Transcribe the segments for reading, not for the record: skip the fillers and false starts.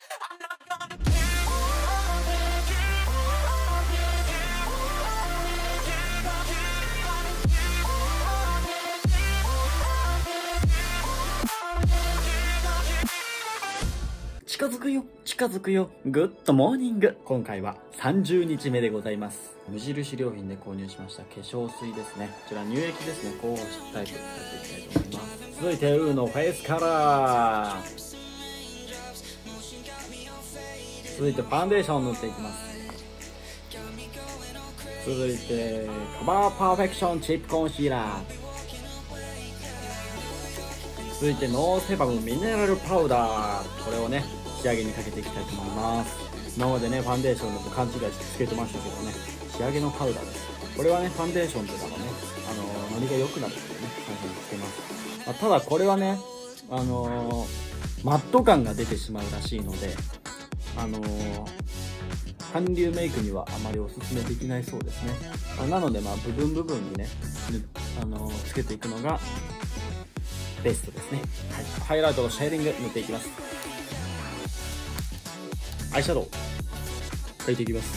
近づくよ、近づくよ、グッドモーニング。今回は30日目でございます。無印良品で購入しました化粧水ですね。こちら乳液ですね。高保湿タイプ使っていきたいと思います。続いてウーのフェイスカラー。続いてファンデーションを塗っていきます。続いてカバーパーフェクションチップコンシーラー。続いてノーセバムミネラルパウダー。これをね仕上げにかけていきたいと思います。今までねファンデーションのと勘違いしてつけてましたけどね、仕上げのパウダーです。これはねファンデーションとかのねノリが良くなるのでね最初につけます。ただこれはねマット感が出てしまうらしいので韓流メイクにはあまりおすすめできないそうですね。なので部分部分にねつけていくのがベストですね。はい、ハイライトとシェーディング塗っていきます。アイシャドウ描いていきます。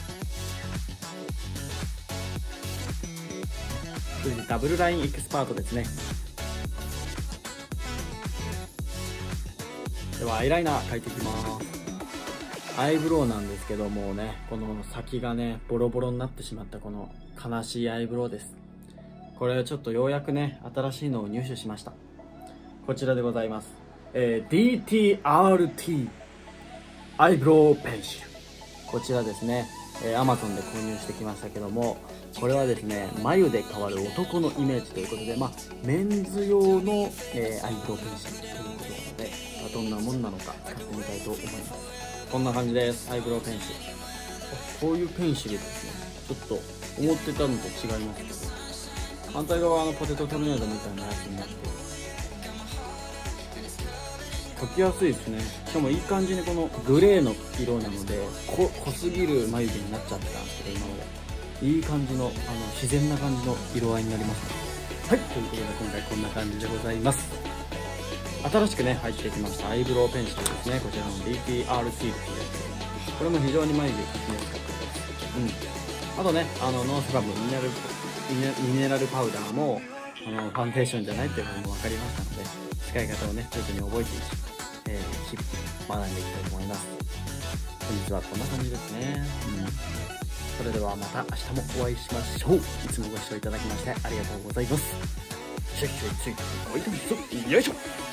そしてダブルラインエキスパートですね。ではアイライナー描いていきます。アイブロウなんですけどもね、この先がねボロボロになってしまったこの悲しいアイブロウです。これちょっとようやくね新しいのを入手しました。こちらでございます。DTRT アイブロウペンシル。こちらですね、Amazon で購入してきましたけども、これはですね眉で変わる男のイメージということで、メンズ用の、アイブロウペンシルということなので、どんなもんなのか使ってみたいと思います。こんな感じです。アイブロウペンシル。こういうペンシルですね。ちょっと思ってたのと違いますけど、反対側ポテトトルネードみたいなやつになって描きやすいですね。しかもいい感じにこのグレーの色なので濃すぎる眉毛になっちゃってたんですけど、今までいい感じの自然な感じの色合いになりますね。はい、ということで今回こんな感じでございます。新しくね入ってきましたアイブロウペンシルですね。こちらの DTRT っていうやつ、これも非常に眉毛描きやすかったです。あとねノースバムミネラルパウダーもファンデーションじゃないっていうのも分かりましたので、使い方をね徐々に覚えて日々学んでいきたいと思います。本日はこんな感じですね。それではまた明日もお会いしましょう。いつもご視聴いただきましてありがとうございます。シェイシェイシェイ、おいでみそ、よいしょ。